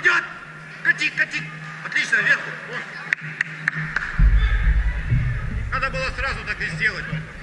Пойдет! Кати, кати! Отлично, вверху! Вон. Надо было сразу так и сделать.